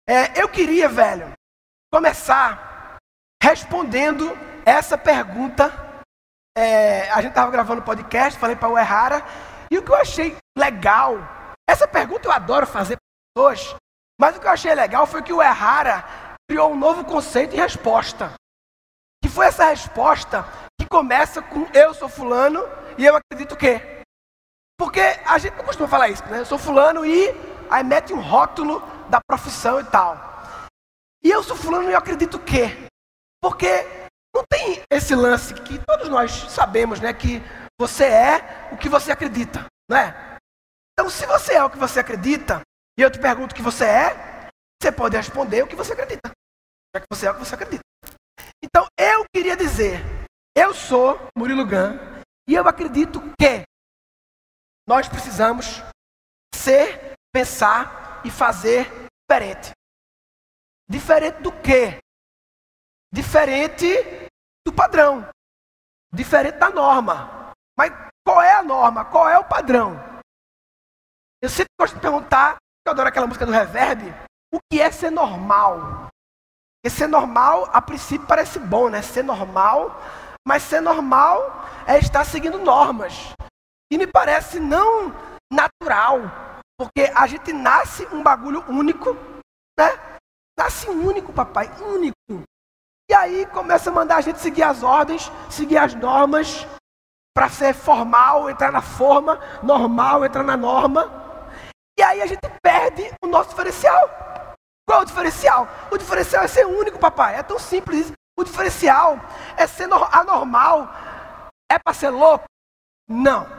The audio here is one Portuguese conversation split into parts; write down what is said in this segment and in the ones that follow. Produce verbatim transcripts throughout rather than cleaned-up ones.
É, eu queria, velho, começar respondendo essa pergunta. É, a gente estava gravando podcast, falei para o Errara, e o que eu achei legal, essa pergunta eu adoro fazer para as pessoas, mas o que eu achei legal foi que o Errara criou um novo conceito de resposta, que foi essa resposta que começa com eu sou fulano e eu acredito que. Porque a gente não costuma falar isso, né? Eu sou fulano e aí mete um rótulo da profissão e tal. E eu sou fulano e eu acredito que. Porque não tem esse lance que todos nós sabemos, né? Que você é o que você acredita, né? Então, se você é o que você acredita, e eu te pergunto o que você é, você pode responder o que você acredita. Já que você é o que você acredita. Então, eu queria dizer, eu sou Murilo Gun, e eu acredito que nós precisamos ser, pensar e fazer diferente. Diferente do quê? Diferente do padrão. Diferente da norma. Mas qual é a norma? Qual é o padrão? Eu sempre gosto de perguntar, eu adoro aquela música do Reverb, o que é ser normal? Porque ser normal, a princípio, parece bom, né? Ser normal, mas ser normal é estar seguindo normas. E me parece não natural, porque a gente nasce um bagulho único, né? Nasce único, papai, único. E aí começa a mandar a gente seguir as ordens, seguir as normas, para ser formal, entrar na forma, normal, entrar na norma. E aí a gente perde o nosso diferencial. Qual é o diferencial? O diferencial é ser único, papai. É tão simples isso. O diferencial é ser anormal. É para ser louco? Não.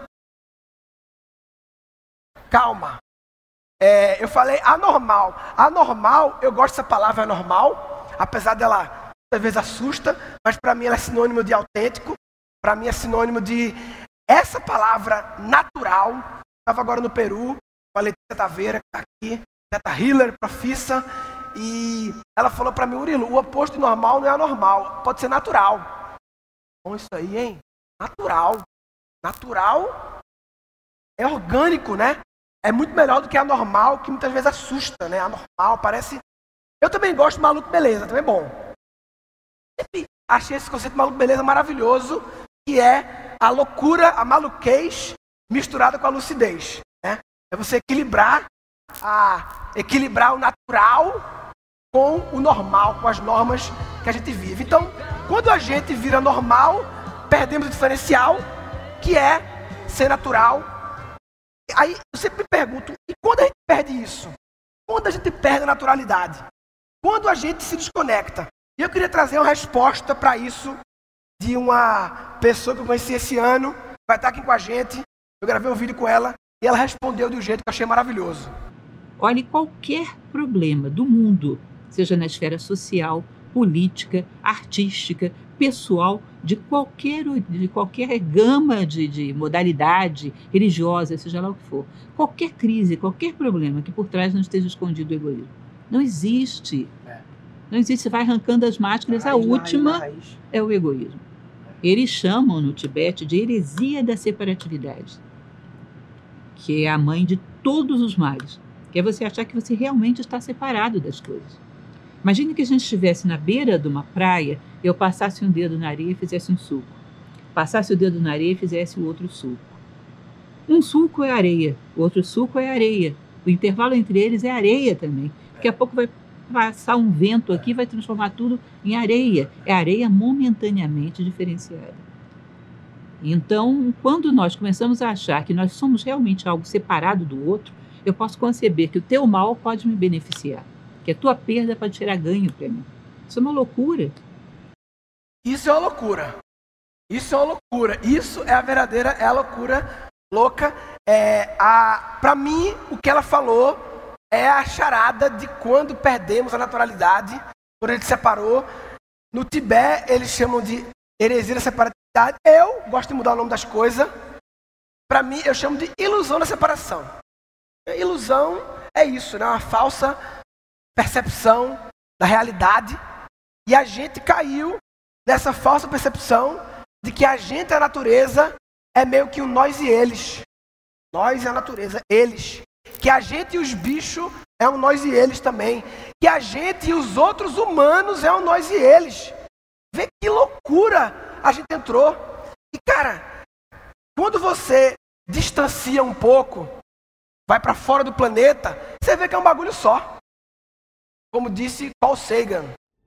Calma. É, eu falei anormal. Anormal, eu gosto dessa palavra anormal, apesar dela, às vezes, assusta, mas para mim ela é sinônimo de autêntico, para mim é sinônimo de... Essa palavra natural, estava agora no Peru, com a Letícia Taveira, que está aqui, Teta Hiller, profissa, e ela falou para mim, Murilo, o oposto de normal não é anormal, pode ser natural. Bom isso aí, hein? Natural. Natural é orgânico, né? É muito melhor do que anormal, que muitas vezes assusta, né? Anormal, parece... Eu também gosto de maluco beleza, também é bom. Sempre achei esse conceito de maluco beleza maravilhoso, que é a loucura, a maluquez misturada com a lucidez, né? É você equilibrar, a, equilibrar o natural com o normal, com as normas que a gente vive. Então, quando a gente vira normal, perdemos o diferencial, que é ser natural. Aí eu sempre me pergunto, e quando a gente perde isso? Quando a gente perde a naturalidade? Quando a gente se desconecta? E eu queria trazer uma resposta para isso de uma pessoa que eu conheci esse ano, vai estar aqui com a gente. Eu gravei um vídeo com ela e ela respondeu de um jeito que eu achei maravilhoso. Olhe, qualquer problema do mundo, seja na esfera social, política, artística, pessoal, de qualquer, de qualquer gama de, de modalidade religiosa, seja lá o que for. Qualquer crise, qualquer problema que por trás não esteja escondido o egoísmo. Não existe. Não existe. Você vai arrancando as máscaras, a última é o egoísmo. Eles chamam no Tibete de heresia da separatividade, que é a mãe de todos os males, que é você achar que você realmente está separado das coisas. Imagine que a gente estivesse na beira de uma praia, eu passasse um dedo na areia e fizesse um sulco. Passasse o dedo na areia e fizesse o outro sulco. Um sulco é areia, o outro sulco é areia. O intervalo entre eles é areia também. Daqui a pouco vai passar um vento aqui e vai transformar tudo em areia. É areia momentaneamente diferenciada. Então, quando nós começamos a achar que nós somos realmente algo separado do outro, eu posso conceber que o teu mal pode me beneficiar, que a tua perda pode gerar ganho para mim. Isso é uma loucura. Isso é uma loucura. Isso é uma loucura. Isso é a verdadeira, é a loucura louca. É, para mim, o que ela falou é a charada de quando perdemos a naturalidade, quando a gente separou. No Tibete, eles chamam de heresia da separatividade. Eu gosto de mudar o nome das coisas. Para mim, eu chamo de ilusão da separação. Ilusão é isso, né? Uma falsa percepção da realidade. E a gente caiu nessa falsa percepção de que a gente e a natureza é meio que um nós e eles. Nós e a natureza, eles. Que a gente e os bichos é um nós e eles também. Que a gente e os outros humanos é um nós e eles. Vê que loucura a gente entrou. E cara, quando você distancia um pouco, vai para fora do planeta, você vê que é um bagulho só. Como disse Carl Sagan.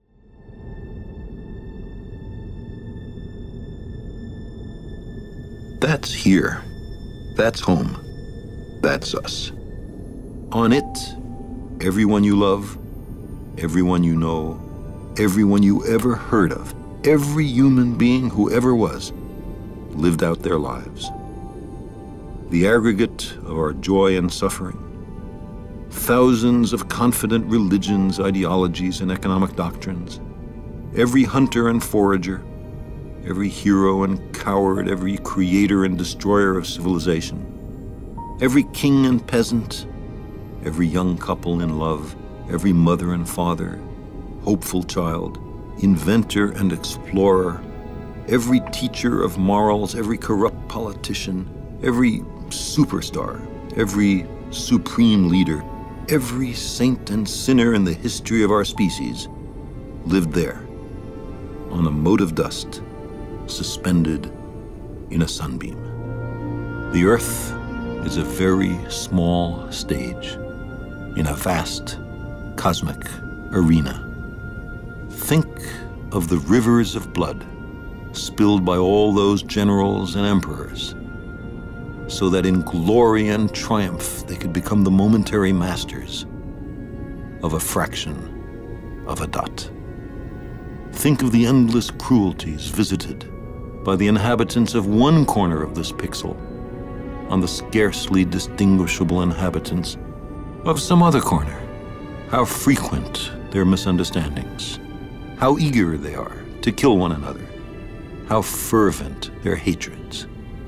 That's here. That's home. That's us. On it, everyone you love, everyone you know, everyone you ever heard of, every human being who ever was, lived out their lives. The aggregate of our joy and suffering, thousands of confident religions, ideologies, and economic doctrines, every hunter and forager, every hero and coward, every creator and destroyer of civilization, every king and peasant, every young couple in love, every mother and father, hopeful child, inventor and explorer, every teacher of morals, every corrupt politician, every superstar, every supreme leader, every saint and sinner in the history of our species lived there, on a mote of dust, suspended in a sunbeam. The Earth is a very small stage in a vast cosmic arena. Think of the rivers of blood spilled by all those generals and emperors, so that in glory and triumph they could become the momentary masters of a fraction of a dot. Think of the endless cruelties visited by the inhabitants of one corner of this pixel on the scarcely distinguishable inhabitants of some other corner. How frequent their misunderstandings, how eager they are to kill one another, how fervent their hatreds.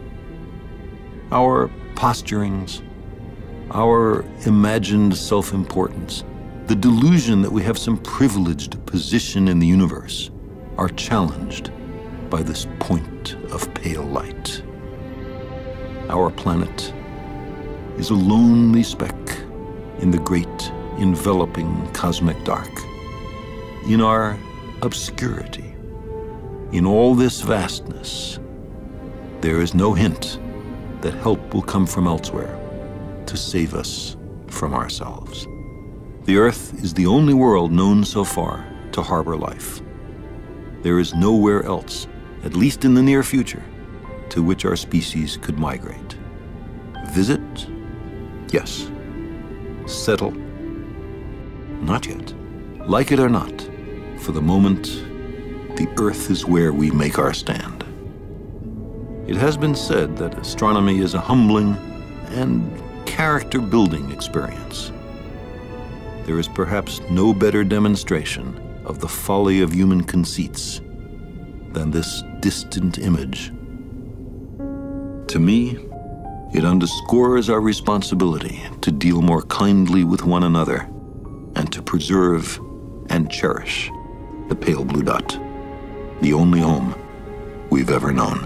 Our posturings, our imagined self-importance, the delusion that we have some privileged position in the universe are challenged by this point of pale light. Our planet is a lonely speck in the great enveloping cosmic dark. In our obscurity, in all this vastness, there is no hint that help will come from elsewhere to save us from ourselves. The Earth is the only world known so far to harbor life. There is nowhere else, at least in the near future, to which our species could migrate. Visit? Yes. Settle? Not yet. Like it or not, for the moment, the Earth is where we make our stand. It has been said that astronomy is a humbling and character-building experience. There is perhaps no better demonstration of the folly of human conceits than this distant image. To me, it underscores our responsibility to deal more kindly with one another and to preserve and cherish the pale blue dot, the only home we've ever known.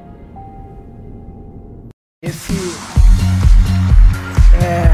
Esse é,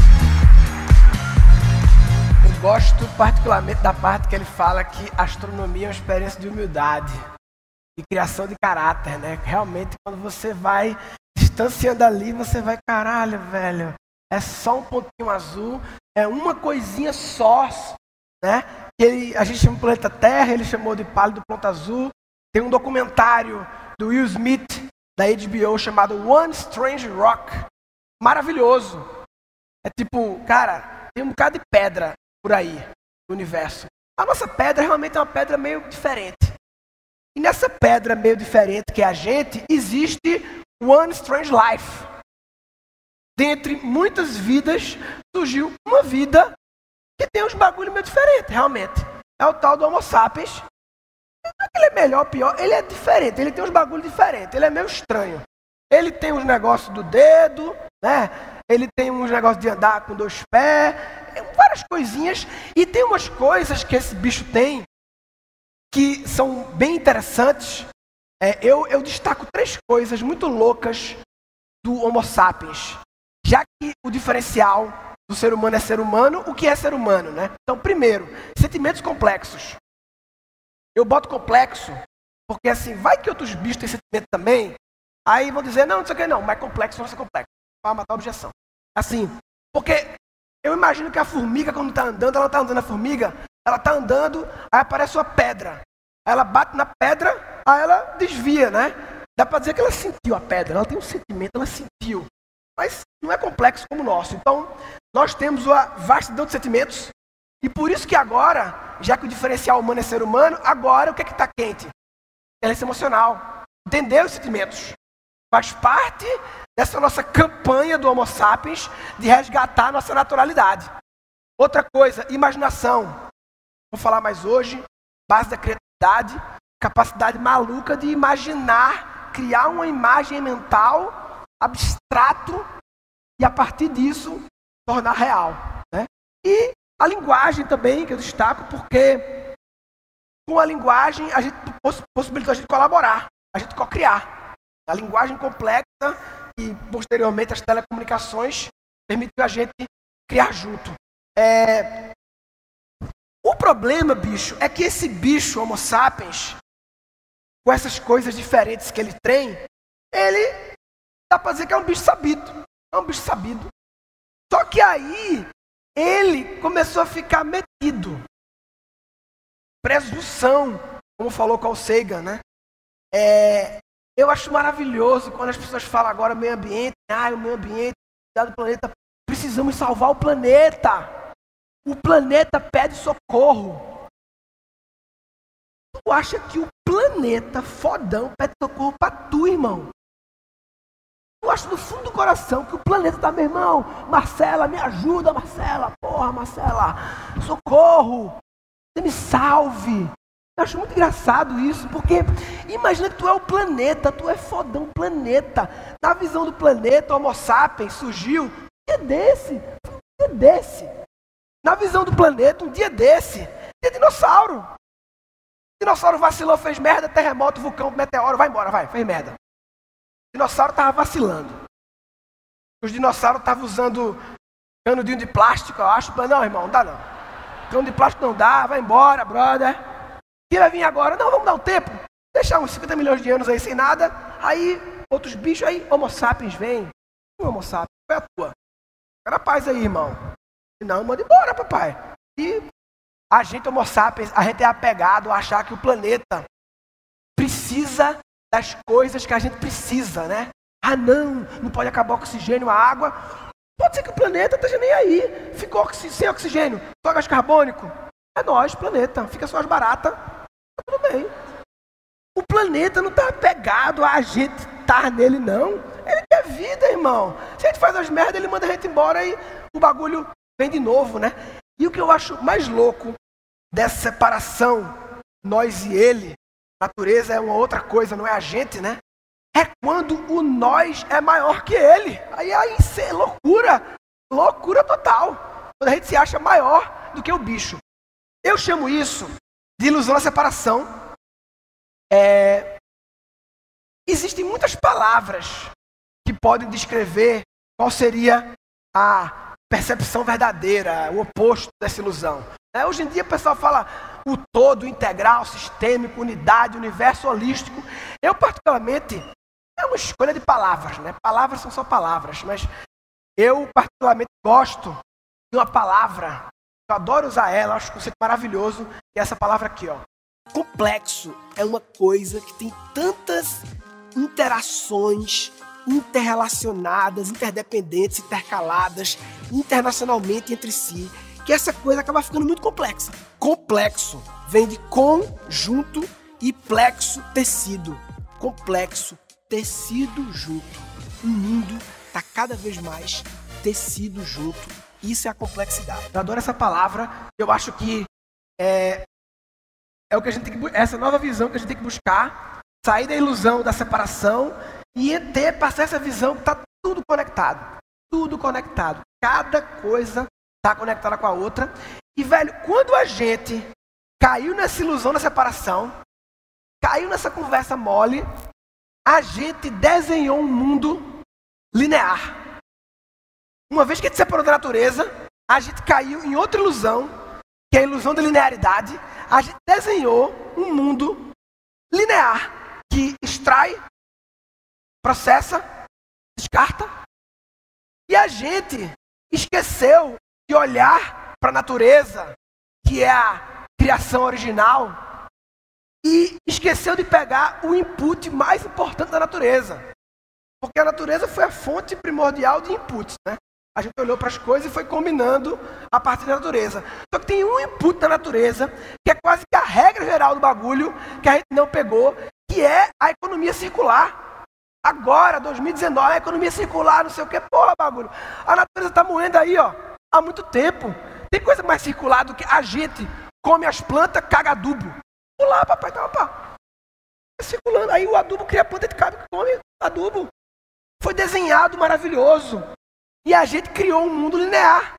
eu gosto particularmente da parte que ele fala que a astronomia é uma experiência de humildade e criação de caráter, né? Realmente, quando você vai distanciando ali, você vai, caralho, velho, é só um pontinho azul, é uma coisinha só, né? Ele, a gente chama de planeta Terra, ele chamou de pálido ponto azul. Tem um documentário do Will Smith, da H B O, chamado One Strange Rock. Maravilhoso. É tipo, cara, tem um bocado de pedra por aí no universo. A nossa pedra realmente é uma pedra meio diferente. E nessa pedra meio diferente que é a gente, existe One Strange Life. Dentre muitas vidas, surgiu uma vida que tem uns bagulho meio diferente, realmente. É o tal do Homo sapiens. Não é que ele é melhor ou pior, ele é diferente, ele tem uns bagulho diferentes, ele é meio estranho. Ele tem uns negócios do dedo, né? Ele tem uns negócios de andar com dois pés, várias coisinhas. E tem umas coisas que esse bicho tem que são bem interessantes. É, eu, eu destaco três coisas muito loucas do Homo sapiens. Já que o diferencial do ser humano é ser humano, o que é ser humano, né? Então, primeiro, sentimentos complexos. Eu boto complexo, porque assim, vai que outros bichos têm sentimento também, aí vão dizer, não, não sei o que, não, mas complexo não é complexo, para matar a objeção. Assim, porque eu imagino que a formiga, quando está andando, ela está andando a formiga, ela está andando, aí aparece uma pedra, aí ela bate na pedra, aí ela desvia, né? Dá para dizer que ela sentiu a pedra, ela tem um sentimento, ela sentiu, mas não é complexo como o nosso. Então, nós temos uma vastidão de sentimentos, e por isso que agora, já que o diferencial humano é ser humano, agora o que é que está quente? Inteligência emocional. Entender os sentimentos. Faz parte dessa nossa campanha do Homo sapiens de resgatar a nossa naturalidade. Outra coisa, imaginação. Vou falar mais hoje, base da criatividade, capacidade maluca de imaginar, criar uma imagem mental, abstrato, e a partir disso, tornar real. Né? E a linguagem também, que eu destaco, porque com a linguagem a gente possibilita a gente colaborar, a gente co-criar. A linguagem complexa e posteriormente as telecomunicações permitiu a gente criar junto. É... O problema, bicho, é que esse bicho Homo sapiens, com essas coisas diferentes que ele tem, ele dá para dizer que é um bicho sabido. É um bicho sabido. Só que aí ele começou a ficar metido. Presunção, como falou Carl Sagan, né? É, eu acho maravilhoso quando as pessoas falam agora meio ambiente, ah, o meio ambiente, cuidado do planeta, precisamos salvar o planeta. O planeta pede socorro. Tu acha que o planeta fodão pede socorro para tu, irmão? Eu acho do fundo do coração que o planeta tá, meu irmão, Marcela, me ajuda, Marcela, porra, Marcela, socorro, você me salve. Eu acho muito engraçado isso, porque imagina que tu é o planeta, tu é fodão planeta. Na visão do planeta, o Homo sapiens surgiu um dia desse, um dia desse. Na visão do planeta, um dia desse, tem dinossauro. O dinossauro vacilou, fez merda, terremoto, vulcão, meteoro, vai embora, vai, fez merda. O dinossauro estava vacilando. Os dinossauros estavam usando canudinho de plástico, eu acho. Não, irmão, não dá não. Cano de plástico não dá, vai embora, brother. Quem vai vir agora? Não, vamos dar um tempo. Deixar uns cinquenta milhões de anos aí sem nada. Aí, outros bichos aí, Homo sapiens vem. O Homo sapiens, qual é a tua? Fica na paz aí, irmão. Não, manda embora, papai. E a gente, Homo sapiens, a gente é apegado a achar que o planeta precisa das coisas que a gente precisa, né? Ah, não, não pode acabar o oxigênio, a água. Pode ser que o planeta esteja nem aí. Ficou oxi- sem oxigênio, só gás carbônico. É nós, planeta. Fica só as baratas. Tá tudo bem. O planeta não está apegado a gente estar nele, não. Ele quer vida, irmão. Se a gente faz as merdas, ele manda a gente embora e o bagulho vem de novo, né? E o que eu acho mais louco dessa separação, nós e ele, natureza é uma outra coisa, não é a gente, né? É quando o nós é maior que ele. Aí, aí isso é loucura, loucura total. Quando a gente se acha maior do que o bicho. Eu chamo isso de ilusão da separação. É... Existem muitas palavras que podem descrever qual seria a percepção verdadeira, o oposto dessa ilusão. É, hoje em dia o pessoal fala o todo, integral, sistêmico, unidade, universo holístico. Eu particularmente, é uma escolha de palavras, né? Palavras são só palavras, mas eu particularmente gosto de uma palavra, eu adoro usar ela, acho um conceito maravilhoso, que é essa palavra aqui, ó. Complexo é uma coisa que tem tantas interações interrelacionadas, interdependentes, intercaladas, internacionalmente entre si, que essa coisa acaba ficando muito complexa. Complexo vem de conjunto e plexo, tecido. Complexo, tecido junto. O mundo está cada vez mais tecido junto. Isso é a complexidade. Eu adoro essa palavra. Eu acho que é, é o que a gente tem que, essa nova visão que a gente tem que buscar, sair da ilusão da separação e ter, passar essa visão que está tudo conectado. Tudo conectado. Cada coisa está conectada com a outra. E, velho, quando a gente caiu nessa ilusão da separação, caiu nessa conversa mole, a gente desenhou um mundo linear. uma vez que a gente se separou da natureza, a gente caiu em outra ilusão, que é a ilusão da linearidade. A gente desenhou um mundo linear, que extrai, processa, descarta. E a gente esqueceu de olhar para a natureza, que é a criação original, e esqueceu de pegar o input mais importante da natureza. Porque a natureza foi a fonte primordial de inputs, né? A gente olhou para as coisas e foi combinando a partir da natureza. Só que tem um input da natureza, que é quase que a regra geral do bagulho, que a gente não pegou, que é a economia circular. Agora, dois mil e dezenove, a economia circular, não sei o que, porra, bagulho. A natureza está morrendo aí, ó, há muito tempo. Tem coisa mais circular do que a gente come as plantas, caga adubo. Vamos lá, papai, tá, opa. Tá circulando. Aí o adubo cria a planta de cabra que come adubo. Foi desenhado maravilhoso. E a gente criou um mundo linear.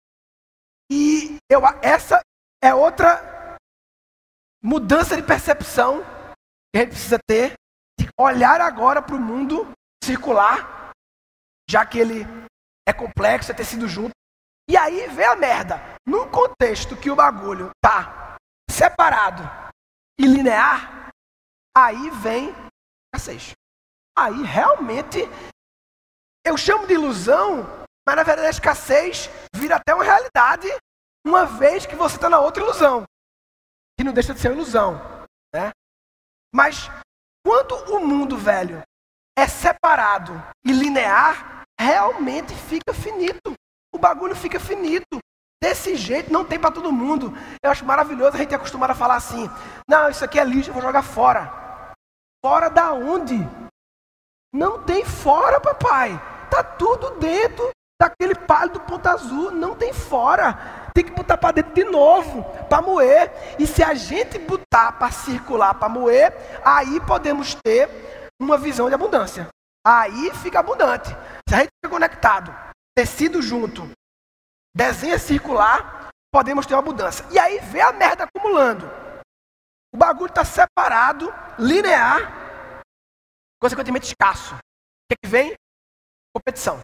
E eu, essa é outra mudança de percepção que a gente precisa ter, de olhar agora para o mundo circular, já que ele é complexo, é tecido junto. E aí vem a merda. Num contexto que o bagulho tá separado e linear, aí vem a escassez. Aí realmente, eu chamo de ilusão, mas na verdade a escassez vira até uma realidade, uma vez que você está na outra ilusão, que não deixa de ser uma ilusão, né? Mas quando o mundo, velho, é separado e linear, realmente fica finito. O bagulho fica finito. Desse jeito não tem para todo mundo. Eu acho maravilhoso a gente é acostumado a falar assim: não, isso aqui é lixo, eu vou jogar fora. Fora da onde? Não tem fora, papai. Tá tudo dentro daquele palho do ponto azul. Não tem fora. Tem que botar para dentro de novo, para moer. E se a gente botar para circular, para moer, aí podemos ter uma visão de abundância. Aí fica abundante. Se a gente fica conectado, tecido junto, desenha circular, podemos ter uma abundância. E aí vê a merda acumulando. O bagulho está separado, linear, consequentemente escasso. O que, que vem? Competição.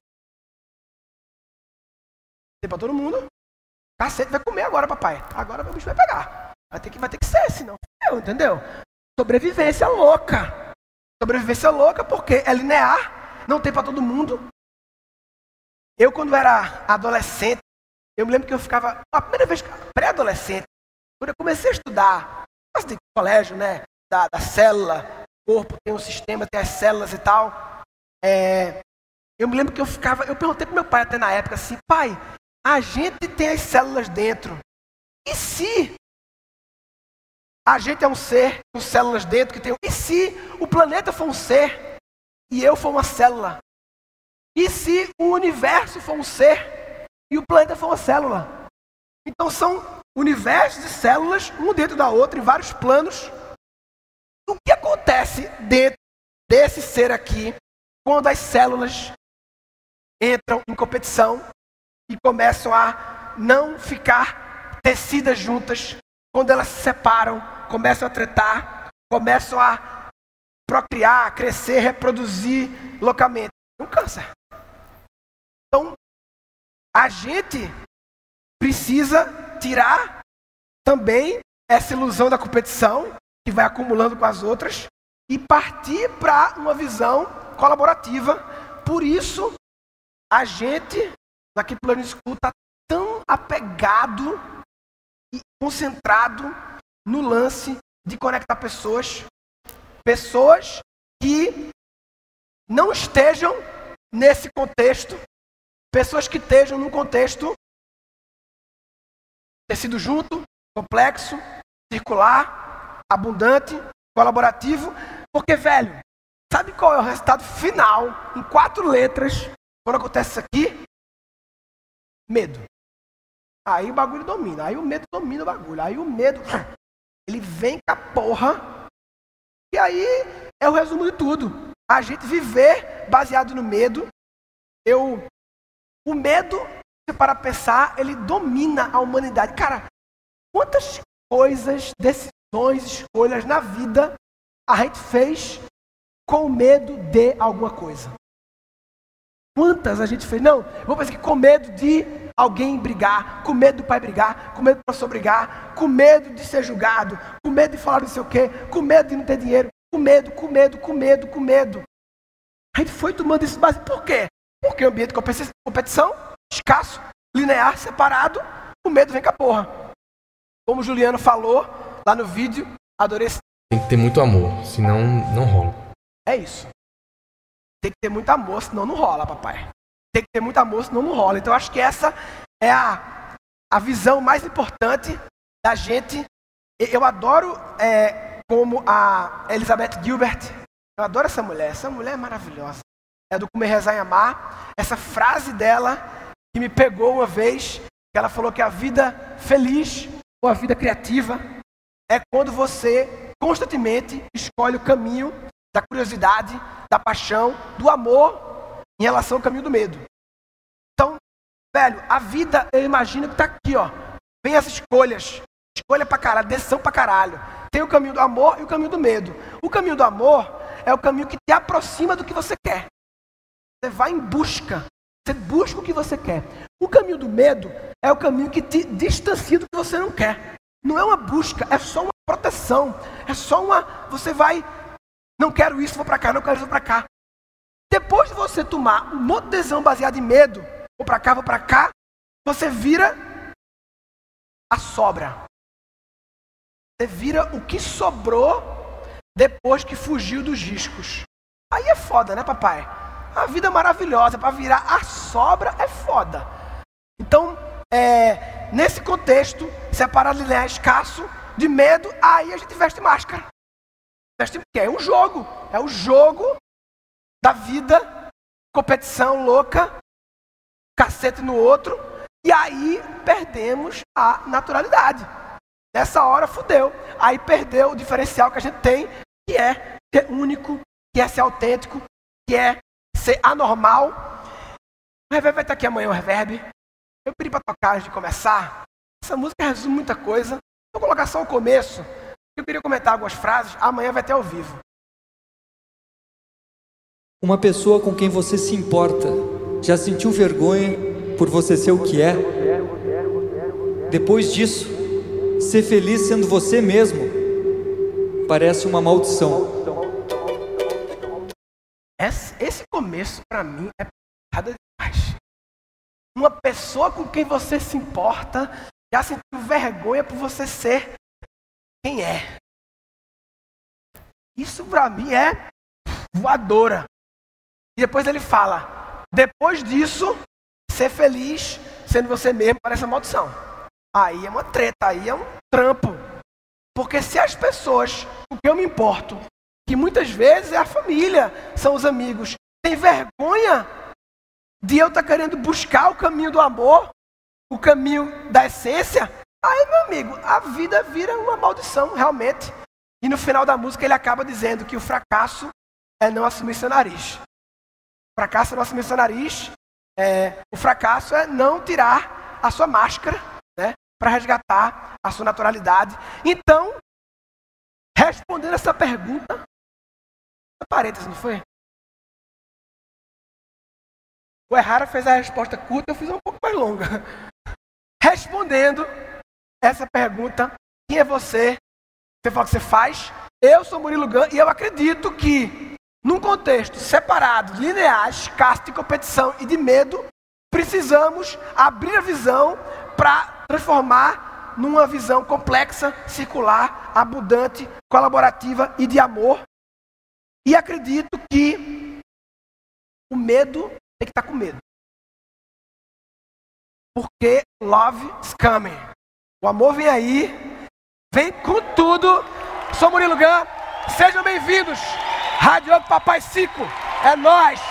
Tem para todo mundo. Cacete, vai comer agora, papai. Agora o bicho vai pegar. Vai ter que, vai ter que ser, senão. Entendeu? Sobrevivência louca. Sobrevivência louca porque é linear, não tem para todo mundo. Eu, quando era adolescente, eu me lembro que eu ficava, a primeira vez, pré-adolescente, quando eu comecei a estudar, de colégio, né, da, da célula, corpo, tem um sistema, tem as células e tal, é, eu me lembro que eu ficava, eu perguntei pro meu pai até na época assim: pai, a gente tem as células dentro, e se a gente é um ser com células dentro, que tem, e se o planeta for um ser e eu for uma célula? E se o universo for um ser e o planeta for uma célula? Então são universos e células, um dentro da outra, em vários planos. O que acontece dentro desse ser aqui, quando as células entram em competição e começam a não ficar tecidas juntas, quando elas se separam, começam a tretar, começam a procriar, crescer, reproduzir loucamente? Um câncer. Então, a gente precisa tirar também essa ilusão da competição, que vai acumulando com as outras, e partir para uma visão colaborativa. Por isso, a gente, aqui no Plano School, está tão apegado e concentrado no lance de conectar pessoas, pessoas que não estejam nesse contexto, pessoas que estejam num contexto tecido junto, complexo, circular, abundante, colaborativo. Porque, velho, sabe qual é o resultado final, em quatro letras, quando acontece isso aqui? Medo. Aí o bagulho domina, aí o medo domina o bagulho, aí o medo, ele vem com a porra, e aí é o resumo de tudo. A gente viver baseado no medo. Eu, o medo, se para pensar, ele domina a humanidade. Cara, quantas coisas, decisões, escolhas na vida a gente fez com medo de alguma coisa? Quantas a gente fez? Não, eu vou pensar que com medo de alguém brigar, com medo do pai brigar, com medo do professor brigar, com medo de ser julgado, com medo de falar não sei o quê, com medo de não ter dinheiro, com medo, com medo, com medo, com medo. A gente foi tomando isso base. Por quê? Porque o ambiente de competição, escasso, linear, separado, o medo vem com a porra. Como o Juliano falou lá no vídeo, adorei esse... Tem que ter muito amor, senão não rola. É isso. Tem que ter muito amor, senão não rola, papai. Tem que ter muito amor, senão não rola. Então, eu acho que essa é a, a visão mais importante da gente. Eu adoro é, como a Elizabeth Gilbert, eu adoro essa mulher. Essa mulher é maravilhosa. É do Comer, Rezar e Amar. Essa frase dela que me pegou uma vez, que ela falou que a vida feliz ou a vida criativa é quando você constantemente escolhe o caminho da curiosidade, da paixão, do amor em relação ao caminho do medo. Então, velho, a vida, eu imagino que tá aqui, ó. Vem as escolhas. Escolha pra caralho, decisão pra caralho. Tem o caminho do amor e o caminho do medo. O caminho do amor é o caminho que te aproxima do que você quer. Você vai em busca. Você busca o que você quer. O caminho do medo é o caminho que te distancia do que você não quer. Não é uma busca, é só uma proteção. É só uma... Você vai... Não quero isso, vou pra cá, não quero isso, vou pra cá. Depois de você tomar um monte de decisão baseada em medo, vou pra cá, vou pra cá, você vira a sobra. Você vira o que sobrou depois que fugiu dos riscos. Aí é foda, né, papai? A vida é maravilhosa, para virar a sobra é foda. Então, é, nesse contexto, separado linear escasso, de medo, aí a gente veste máscara. Veste porque é um jogo, é o jogo da vida, competição louca, cacete no outro, e aí perdemos a naturalidade. Nessa hora fudeu. Aí perdeu o diferencial que a gente tem, que é ser único, que é ser autêntico, que é ser anormal. O Reverb vai estar aqui amanhã, o Reverb. Eu pedi para tocar antes de começar. Essa música resume muita coisa. Vou colocar só o começo. Eu queria comentar algumas frases. Amanhã vai ter ao vivo. Uma pessoa com quem você se importa já sentiu vergonha por você ser o que é? Depois disso, ser feliz sendo você mesmo parece uma maldição. Esse, esse começo, para mim, é nada demais. Uma pessoa com quem você se importa já sentiu vergonha por você ser quem é. Isso, para mim, é voadora. E depois ele fala, depois disso, ser feliz sendo você mesmo parece uma maldição. Aí é uma treta, aí é um trampo. Porque se as pessoas com quem eu me importo, que muitas vezes é a família, são os amigos, tem vergonha de eu estar querendo buscar o caminho do amor, o caminho da essência, aí, meu amigo, a vida vira uma maldição, realmente. E no final da música ele acaba dizendo que o fracasso é não assumir seu nariz. O fracasso é não assumir seu nariz, é, o fracasso é não tirar a sua máscara, né, para resgatar a sua naturalidade. Então, respondendo essa pergunta, parênteses, não foi? O Errara fez a resposta curta, eu fiz um pouco mais longa. Respondendo essa pergunta, quem é você? Você fala o que você faz? Eu sou Murilo Gun e eu acredito que, num contexto separado, linear, escasso de competição e de medo, precisamos abrir a visão para transformar numa visão complexa, circular, abundante, colaborativa e de amor. E acredito que o medo tem que estar com medo. Porque love is coming. O amor vem aí, vem com tudo. Sou Murilo Gun, sejam bem-vindos. Rádio Papai Cico, é nóis.